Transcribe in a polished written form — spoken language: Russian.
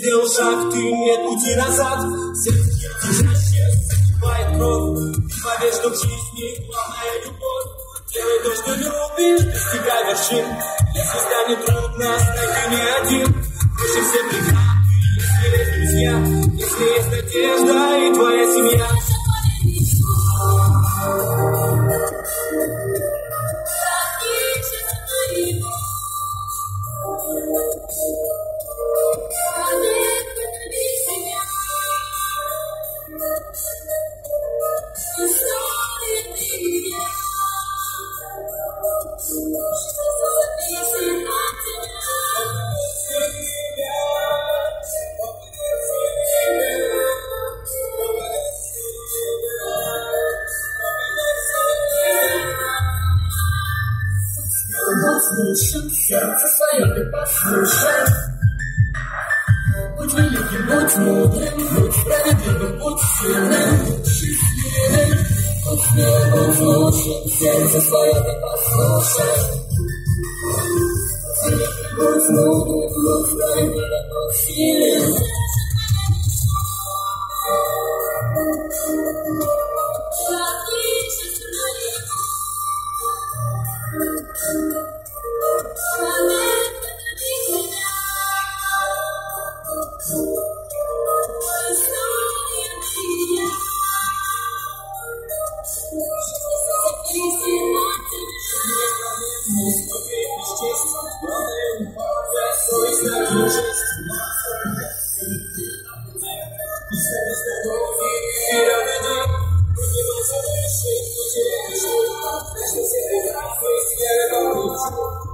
сделал шаг, ты нет пути назад. Сердце держащее, закипает кровь. Поверь, что в жизни главная любовь. Делай то, что любишь, достигай вершин. Если станет трудно, знай, ты не один. Выше все преграды, если есть друзья, если есть надежда и твоя семья. Сердце свое ты послушай. Будь великим, будь мудрым, будь справедливым, будь сильным, будь счастливым, будь смелым, будь лучшим. Сердце свое ты послушай. Будь великим, будь мудрым, будь справедливым, будь сильным. Здоровье,